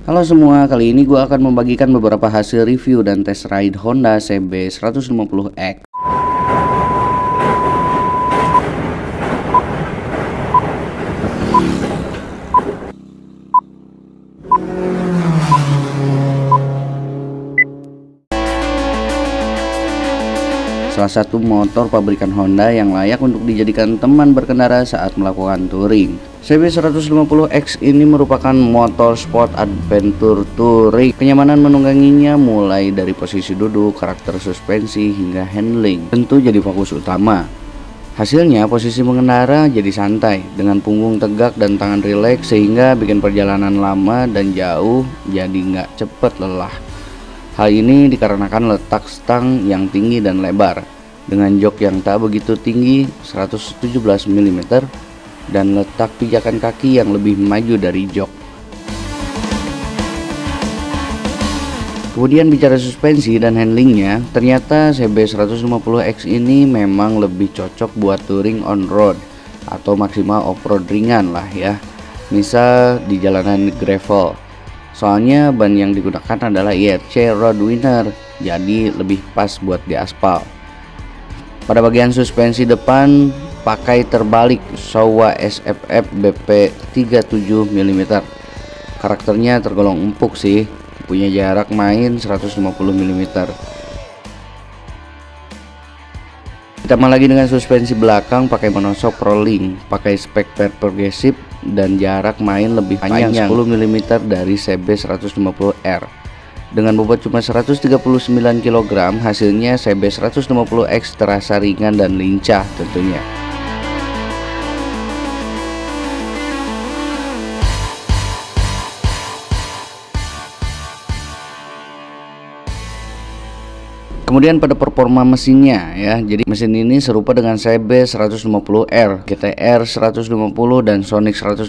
Halo semua, kali ini gue akan membagikan beberapa hasil review dan test ride Honda CB 150X. Salah satu motor pabrikan Honda yang layak untuk dijadikan teman berkendara saat melakukan touring. CB 150X ini merupakan motor sport adventure touring. Kenyamanan menungganginya mulai dari posisi duduk, karakter suspensi, hingga handling tentu jadi fokus utama. Hasilnya posisi mengendara jadi santai dengan punggung tegak dan tangan rileks, sehingga bikin perjalanan lama dan jauh jadi nggak cepet lelah. Hal ini dikarenakan letak stang yang tinggi dan lebar dengan jok yang tak begitu tinggi 117 mm dan letak pijakan kaki yang lebih maju dari jok. Kemudian bicara suspensi dan handlingnya, ternyata CB 150X ini memang lebih cocok buat touring on road atau maksimal off-road ringan lah ya, misal di jalanan gravel. Soalnya ban yang digunakan adalah IRC Roadwinner, jadi lebih pas buat di aspal. Pada bagian suspensi depan pakai terbalik Showa SFF BP 37 mm. Karakternya tergolong empuk sih, punya jarak main 150 mm. Ditambah lagi dengan suspensi belakang pakai monoshock Prolink, pakai spek progresif dan jarak main lebih panjang 10 mm dari CB 150R. Dengan bobot cuma 139 kg, hasilnya CB 150X terasa ringan dan lincah tentunya. Kemudian pada performa mesinnya ya, jadi mesin ini serupa dengan CB 150R, GTR 150 dan Sonic 150.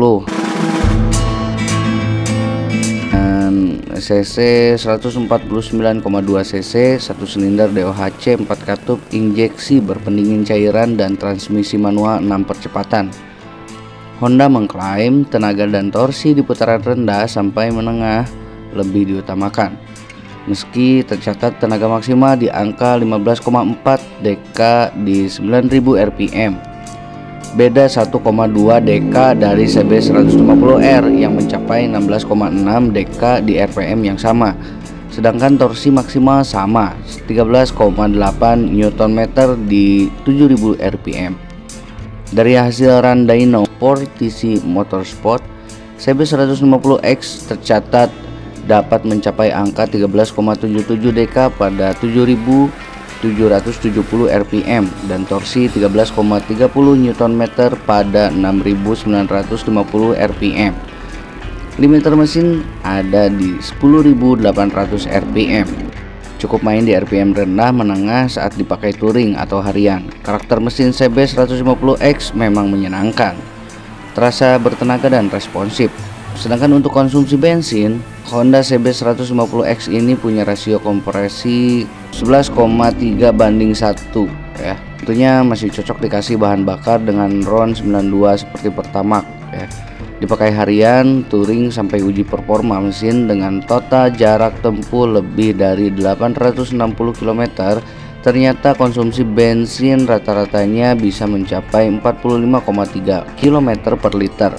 Dan cc 149,2 cc, 1 silinder DOHC 4 katup, injeksi berpendingin cairan dan transmisi manual 6 percepatan. Honda mengklaim tenaga dan torsi di putaran rendah sampai menengah lebih diutamakan. Meski tercatat tenaga maksimal di angka 15,4 dk di 9000 rpm. Beda 1,2 dk dari CB 150R yang mencapai 16,6 dk di rpm yang sama. Sedangkan torsi maksimal sama, 13,8 Nm di 7000 rpm. Dari hasil run dyno TC Motorsport, CB 150X tercatat dapat mencapai angka 13,77 dk pada 7.770 rpm dan torsi 13,30 Nm pada 6.950 rpm. Limiter mesin ada di 10.800 rpm. Cukup main di rpm rendah menengah saat dipakai touring atau harian. Karakter mesin CB 150X memang menyenangkan, terasa bertenaga dan responsif. Sedangkan untuk konsumsi bensin, Honda CB 150X ini punya rasio kompresi 11,3 banding 1 ya. Tentunya masih cocok dikasih bahan bakar dengan RON 92 seperti Pertamax ya. Dipakai harian, touring sampai uji performa mesin dengan total jarak tempuh lebih dari 860 km, ternyata konsumsi bensin rata-ratanya bisa mencapai 45,3 km per liter.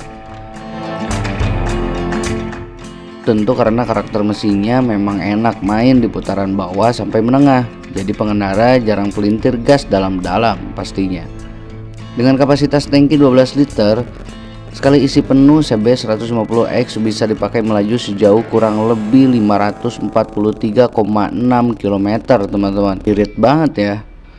Tentu karena karakter mesinnya memang enak main di putaran bawah sampai menengah, jadi pengendara jarang pelintir gas dalam-dalam pastinya. Dengan kapasitas tangki 12 liter, sekali isi penuh CB 150X bisa dipakai melaju sejauh kurang lebih 543,6 km teman-teman. Irit banget ya.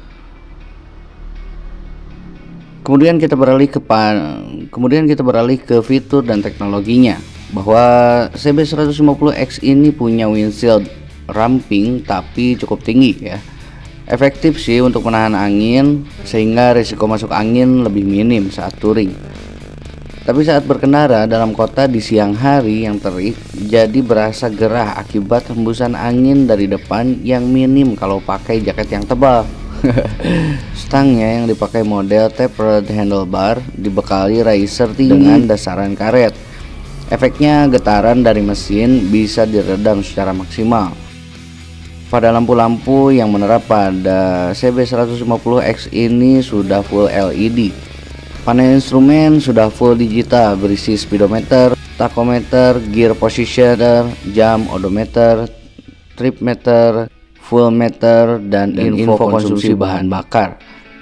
Kemudian kita beralih ke fitur dan teknologinya, bahwa CB 150X ini punya windshield ramping tapi cukup tinggi ya. Efektif sih untuk menahan angin sehingga risiko masuk angin lebih minim saat touring. Tapi saat berkendara dalam kota di siang hari yang terik, jadi berasa gerah akibat hembusan angin dari depan yang minim kalau pakai jaket yang tebal. Stangnya yang dipakai model tapered handlebar dibekali riser tinggi dengan dasaran karet. Efeknya getaran dari mesin bisa diredam secara maksimal. Pada lampu-lampu yang menerap pada CB150X ini sudah full LED. Panel instrumen sudah full digital berisi speedometer, tachometer, gear positioner, jam, odometer, trip meter, fuel meter, dan info konsumsi bahan bakar.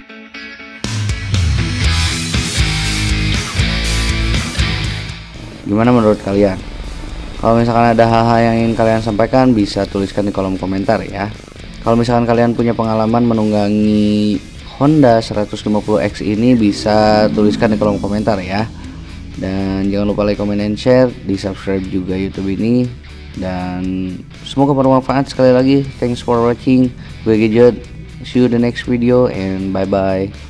Gimana menurut kalian? Kalau misalkan ada hal-hal yang ingin kalian sampaikan, bisa tuliskan di kolom komentar ya. Kalau misalkan kalian punya pengalaman menunggangi Honda 150X ini, bisa tuliskan di kolom komentar ya. Dan jangan lupa like, comment, and share, di subscribe juga YouTube ini. Dan semoga bermanfaat. Sekali lagi, thanks for watching. Gue Gadget, see you the next video and bye bye.